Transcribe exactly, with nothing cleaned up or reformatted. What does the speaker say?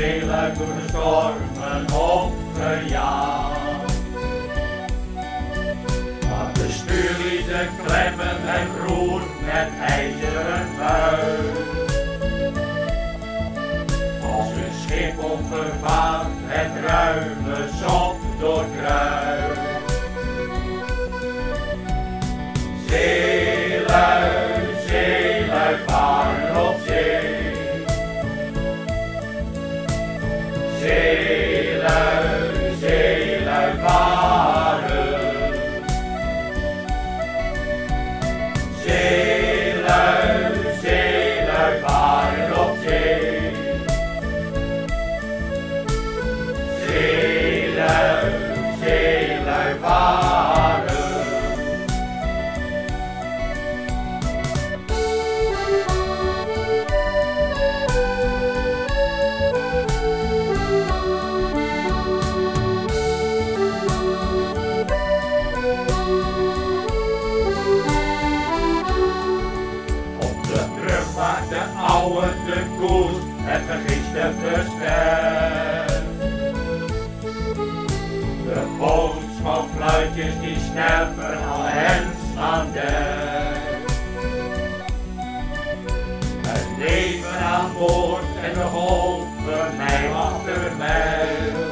zeeluik door de stormen opgejaagd. Maar de stuurlieden klemmen en roer met ijzeren buis. Als een schip onvervaard het ruime zand doorkruist. Zeelui, zeelui varen op zee. Zeelui, zeelui varen. Zeelui, zeelui varen op zee. Zeelui, zeelui varen. De oude de koers, het vergist te versterkt. De bootsmanfluitjes die snerpen al hens aan dek. Het leven aan boord en de golven mij achter mij.